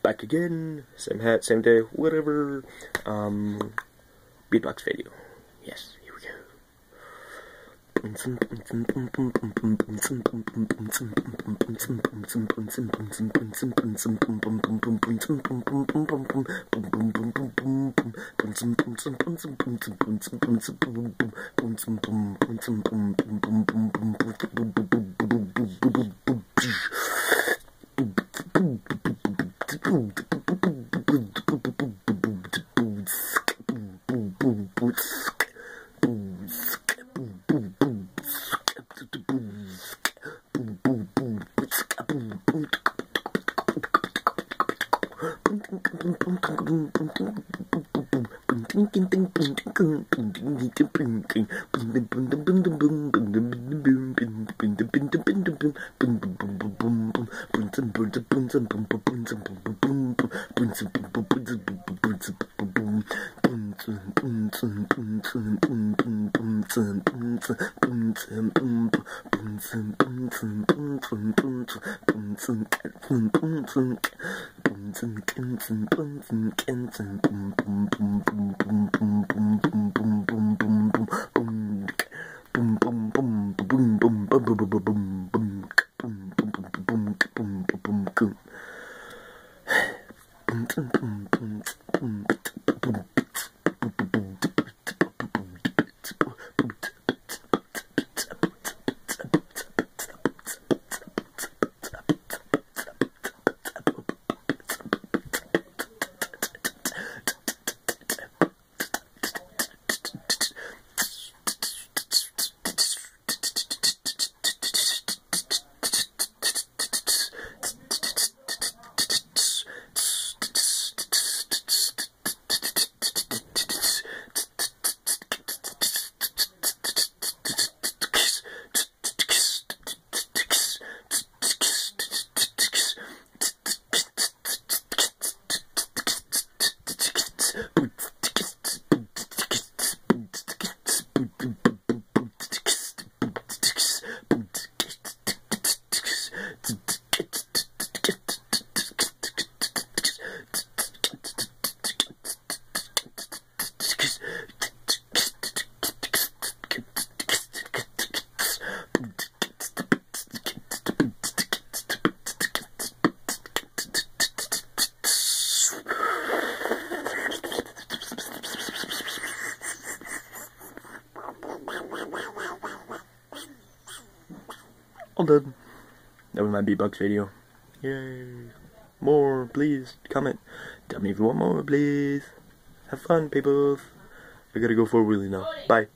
back again. Same hat, same day, whatever. Beatbox video. Yes, here we go. All done. That was my beatbox video. Yay. More, please. Comment. Tell me if you want more, please. Have fun, people. I gotta go for a wheelie now. Bye.